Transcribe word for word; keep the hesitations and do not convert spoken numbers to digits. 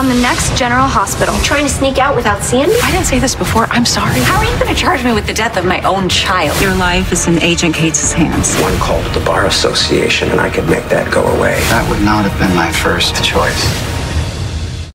on the next General Hospital. Trying to sneak out without seeing me? I didn't say this before. I'm sorry. How are you going to charge me with the death of my own child? Your life is in Agent Cates' hands. One call to the Bar Association and I could make that go away. That would not have been my first choice.